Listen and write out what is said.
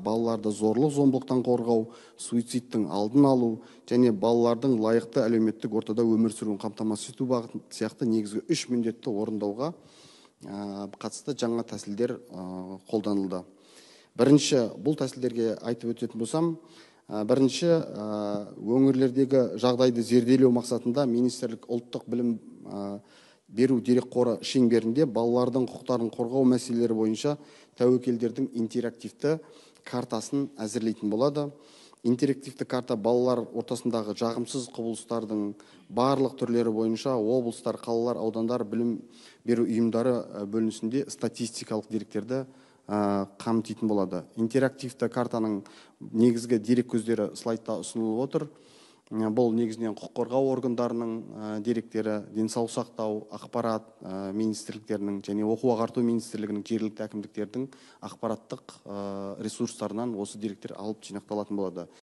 балаларды зорлық-зомбылықтан қорғау, суицидтің алдын алу және балалардың лайықты әлеуметтік ортада өмір сүруін қамтамасыз ету бағыты сияқты негізгі 3 міндетті орындауға қатысты жаңа тәсілдер қолданылды. Бірінші, бұл тәсілдерге айтып өтетін болсам, бірінші, өңірлердегі жағдайды зерделеу мақсатында министрлік ұлттық білім беру дерекқоры шеңберінде балалардың құқықтарын қорғау мәселелері бойынша тәуекелдердің интерактивті картасын әзірлейтін болады. Интерактивті карта балалар ортасындағы жағымсыз құбылыстардың барлық түрлері бойынша облыстар, қалалар, аудандар, білім беру ұйымдары бөлінісінде статистикалық деректерді қамтитын болады. Интерактивті картаның негізгі дерек көздері слайдта ұсынылып отыр. Бұл негізінен құқық қорғау органдарының деректері, денсаулық сақтау, ақпарат министрліктерінің және оқу ағарту министрлігінің жергілікті әкімдіктердің ақпараттық ресурстарынан осы деректер алып жинақталатын болады.